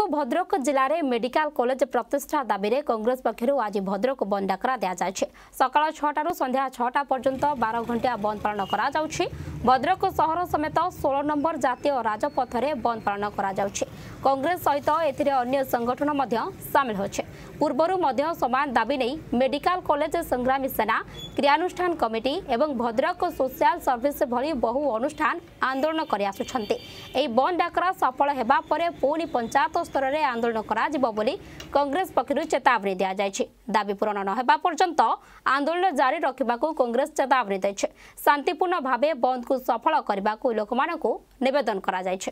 भद्रक जिले में medical college प्रतिष्ठा दाबी में कांग्रेस पक्षर आज भद्रक बंद डाकरा दि जाए। सकाल 6 संध्या 6 पर्यंत 12 घंटा बंद पालन करा जाउछि। भद्रक सहर समेत 16 नंबर जातीय राजपथ में बंद पालन करा जाउछि। कांग्रेस सहित एथिरे अन्य संगठन मध्य सामिल होछे। पूर्वरु मध्य समान दाबी नहीं मेडिकल कॉलेज संग्रामी सेना क्रियानुष्ठान कमिटी एवं भद्रक सोशल सर्विस भली बहु अनुष्ठान आंदोलन कर आसुछन्ते। एही बंद डाकरा सफल हेबा परे पुणी पंचायत स्तर में आंदोलन करा जिवो बोली कांग्रेस पक्षरु चेतावनी दिया जायछि। दाबी पूरण न हेबा पर्यंत आंदोलन जारी रखिबाकू कांग्रेस चेतावनी दैछि। शांतिपूर्ण भावे बंद को सफल करबाकू लोकमानकू निवेदन करा जायछि।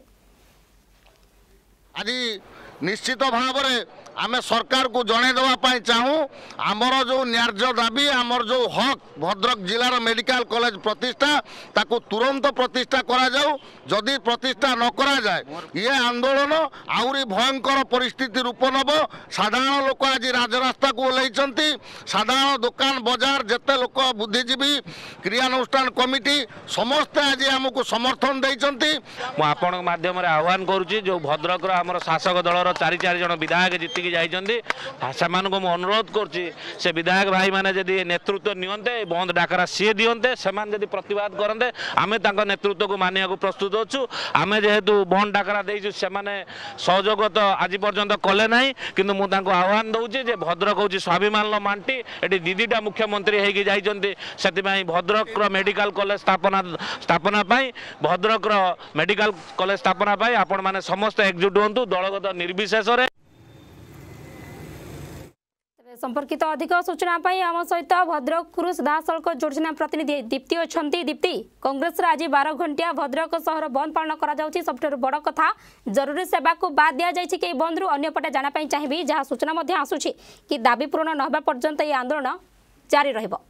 आज निश्चित भाव में आम सरकार को जनईदेवाई चाहूँ आमर जो न्याय्य दाबी आमर जो हक भद्रक जिलार मेडिकल कॉलेज प्रतिष्ठा ताकू तुरंत प्रतिष्ठा करा जाऊ। जदि प्रतिष्ठा न करा जाए ये आंदोलन आहुरी भयंकर परिस्थिति रूप नब। साधारण लोक आज राजरास्ता को ओह्लैचंती। साधारण दुकान बजार जेते लोक बुद्धिजीवी क्रियानुष्ठान कमिटी समस्ते आज आमको समर्थन देइचंती। आपण माध्यम आह्वान करुच्ची जो भद्रक आमर शासक दलर 4 जन विधायक जीतिकी जाइछन्ती सेमानकु मु अनुरोध करछि से विधायक भाई माने जदि नेतृत्व नियन्ते बंद डाकरा सी दियन्ते सेमान जदि प्रतिवाद करन्ते आमे तांको नेतृत्व को मानिया को प्रस्तुत अछु। आमे जेहेतु बंद डाकरा देइछु सेमाने सहयोग तो आज पर्यंत कले नाही किंतु मु तांको आह्वान दउछि जे भद्रक होछि स्वाभिमान मांटी एटी दीदीटा मुख्यमंत्री हेकी जाइछन्ती सेति पई भद्रक मेडिकल कॉलेज स्थापना पई भद्रक मेडिकल कॉलेज स्थापना पई आपण माने समस्त एकजुट होंतु दलगत निर्विशेष रे। संपर्कित अधिक सूचना आम सहित भद्रक सीधासख जोड़ना प्रतिनिधि दीप्ति अच्छा। दीप्ति कांग्रेस आज 12 घंटिया भद्रक सहर बंद पालन कर सबुठ बड़ कथा जरूरी सेवा को बाद दि जाए कि बंद रु अंपटे जानापी चाहिए जहाँ सूचना आसूची कि दाबी पूरण न होगा पर्यंत ये आंदोलन जारी रहिबो।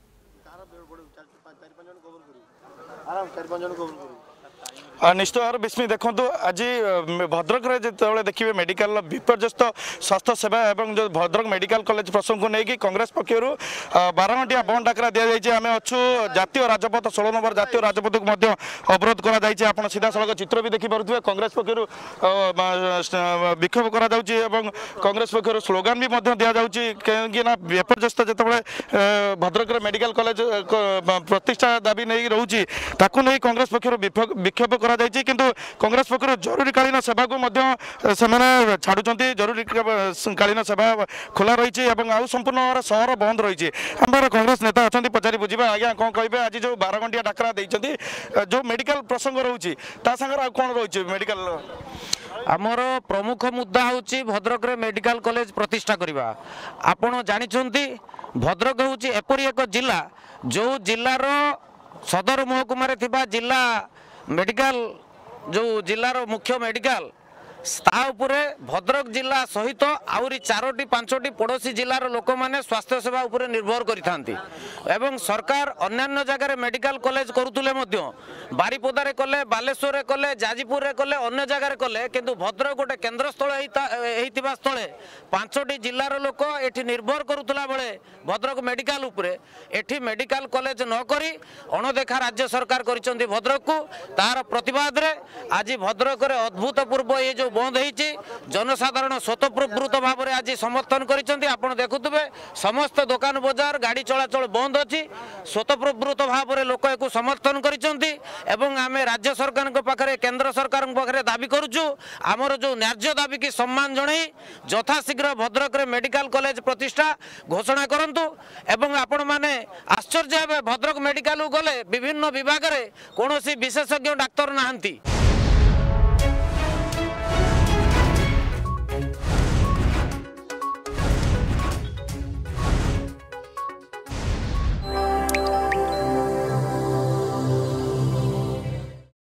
निश्चित भाव विस्मी देखु आज भद्रक जो देखिए मेडिकल विपर्यस्त स्वास्थ्य सेवा एवं जो भद्रक मेडिकल कॉलेज प्रसंग को लेकिन कांग्रेस पक्षर 12 घंटिया बंद डाकरा दि जाए। आम अच्छु जातीय राजपथ 16 नंबर जातीय राजपथ को अवरोध कर सीधा सड़क चित्र भी देखिपे कांग्रेस पक्षर विक्षोभ कर कांग्रेस पक्षर स्लोगान भी दि जाऊँगी कहीं विपर्यस्त जो भद्रक मेडिकल कॉलेज प्रतिष्ठा दाबी नहीं रोचे ताकू नहीं कांग्रेस पक्षर विक्षोभ किंतु कांग्रेस पक्षर जरूरीकालीन सेवा को छाड़ुंट जरूरीकालीन सेवा खोला रही आउ संपूर्ण सहर बंद रही। आम कांग्रेस नेता अच्छा पचारि बुझा आज्ञा कौन कहे आज जो 12 घंटिया डाकरा देते जो मेडिकल प्रसंग रोचे कौन रोचे मेडिकल आमर प्रमुख मुद्दा हूँ भद्रक मेडिकल कॉलेज प्रतिष्ठा करवा। आपण जानी भद्रक हूँ एपरी एक जिला जो जिलार सदर महकुमार थिबा जिला मेडिकल जो जिलार मुख्य मेडिकल भद्रक जिला सहित आउरी 4-5 पड़ोसी जिलार लोक मैंने स्वास्थ्य सेवा उपरे निर्भर करिथांती एवं सरकार अन्यान्य जगह मेडिकल कॉलेज करुतुले मध्य बारिपदारे कले बालेश्वर रे कले जाजीपुर रे कले अन्य जगह कले किंतु भद्रक गोटे केन्द्र स्थल हेतिबा स्थले 5टी जिलार लोक एठी निर्भर करुतला बेले भद्रक मेडिकल उपरे एठी मेडिकल कॉलेज न करी अणदेखा राज्य सरकार करिसंती भद्रक को तार प्रतिवाद रे आज भद्रक रे अद्भुतपूर्व ये जो बंद होती जनसाधारण स्वतःप्रवृत्त भाव में आज समर्थन कर देखुवे समस्त दुकान बजार गाड़ी चलाचल बंद अच्छी स्वतःप्रवृत्त भाव में लोक एक समर्थन करें। राज्य सरकार पाखे केंद्र सरकार पाखे दाबी करुचु आमर जो न्याय्य दाबी की सम्मान जन यथाशीघ्र भद्रक मेडिकल कॉलेज प्रतिष्ठा घोषणा करंतु एवं आपण माने आश्चर्य हे भद्रक मेडिकल गले विभिन्न विभाग में कौन विशेषज्ञ डाक्तर नहांती।